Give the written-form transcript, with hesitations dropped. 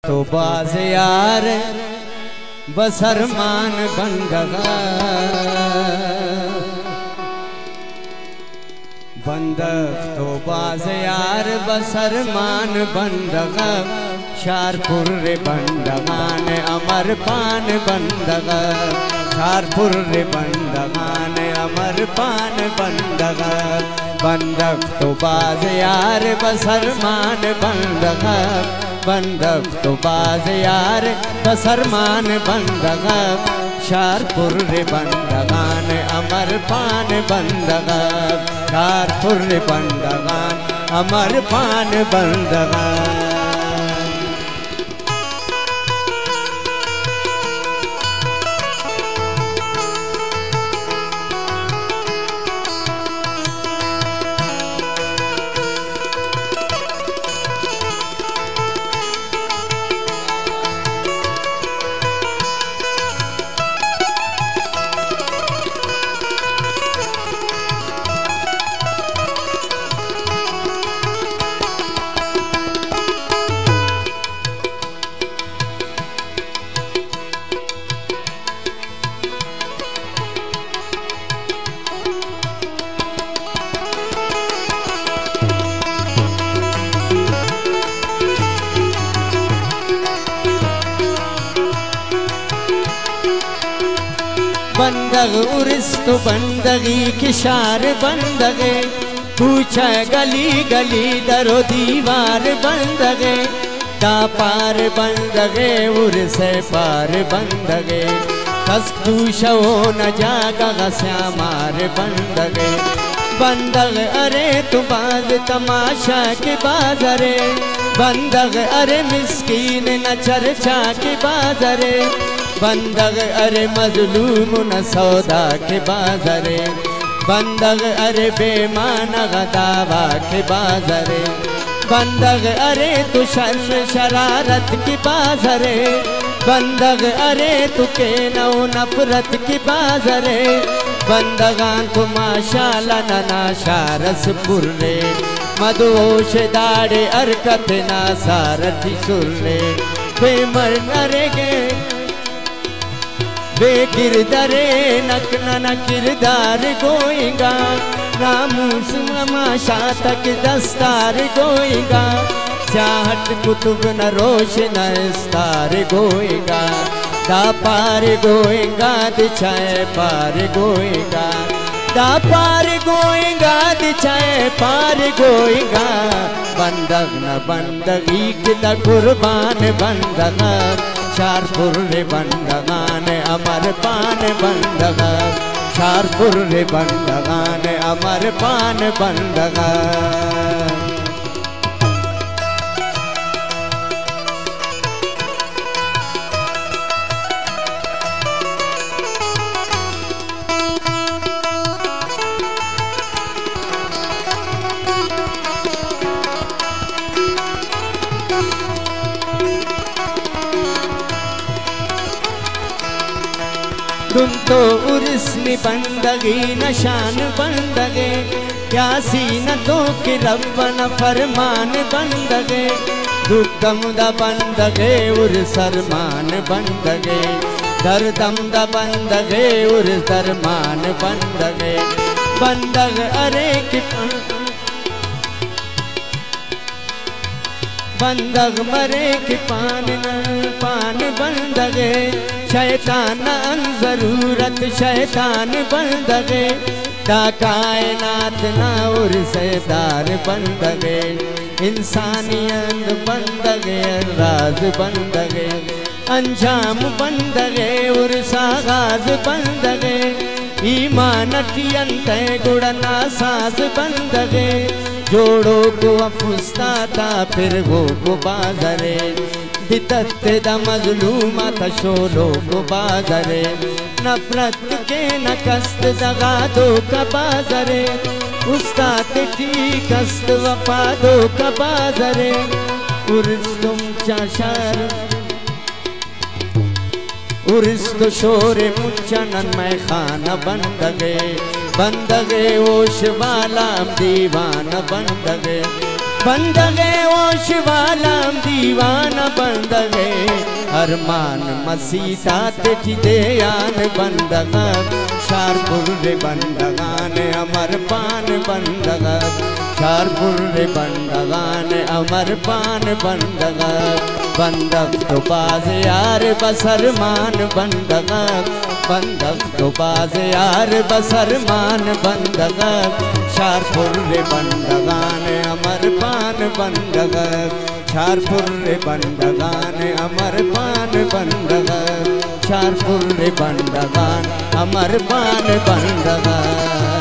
तो बाज यार बसरमान बंदगा बंदग तो बाज यार बसरमान बंदगा शारपुर रे बंदगान अमर पान बंदगा शारपुर रे बंदगान अमर पान बंदगा बंदग तो बाज यार बसरमान बंदगा बंदग तो बाज यार बसरमान बंदगा शारपुर रे बंदगान अमर पान बंदगा शारपुर रे बंदगान अमर पान बंदगा बंदग उर्स तो बंदगी की शार बंदगे पूछा गली गली दरो दीवार बंदगे दा पार बंदगे उर्स पार बंदगे कस दूशो न जागा श्यामार बंदगे बंदग अरे तू बाज तमाशा के बाजरे बंदग अरे मिस्कीन न चर्चा के बाजरे बंदग अरे मजलूम न सौदा के बाजरे बंदग अरे बेमान दावा के बाजरे बंदग अरे तू शरारत की बाजरे बंदग अरे तू के नौ नफरत की बाजरे बंदगान तू माशाला नना शारस पुर्रे मदोश दाड़े अरकत ना सारथी सुर्रे बेमर नरेगे बेकिरदारे नकना न किरदार गोएगा नामूस माशा तक दस्तार गोएगा चाहत कुतुब न रोश न स्तार गोएगा दा पार गोएगा दिछाए पार गोएगा दा पार गोएगा दिछाए पार गोएगा बंदग न बंदगी की द कुर्बान बंदगा शारपुर रे बंदगान अमर पान बंदगा शारपुर रे बंदगान अमर पान बंदगा तुम तो उर्सनी बंदगी नशान बंदगे प्यासी न तो कि रब्बन फरमान बंदगे दुखम द बंदगे उर्सरमान बंदगे दर्दम द बंदगे उर्सरमान बंदगे बंदग अरे कि बंदग मरे कि पान बंदगे शैतान जरूरत शैतान बंदगे दा कायनात ना उर्सेदार बंदगे इंसानियत बंदगे राज बंदगे अंजाम बंदगे उर्सागाज बंदगे ईमानतियंत गुड़ना साज बंदगे जोड़ो को अफुस्ताता फिर वो बाजरे दितत्ते द मजलूमा तशोलो को बाजरे नफरत के न कस्त दगा दो का बाजरे उस्ताद ठीक कस्त वफा दो का बाजरे उर्स तुम चाशार उर्स तो शोरे मुच्चनन मैं खाना बंदगे बंदगे ओश वाला दीवान बंदगे बंदगे ओश वालाम दीवाना बंदगे अरमान मसीता तेठी देयान बंदगा शारपुर रे बंदगान अमर पान बंदगा शारपुर रे बंदगान अमर पान बंदगा बंदक तो बाज यार बसरमान बंदगा बंदक तो बाज यार बसरमान बंदगा शारपुर रे बंदगान अमर पान बंदगा शारपुर रे बंदगान अमर पान बंदगा शारपुर रे बंदगान अमर पान बंदगा।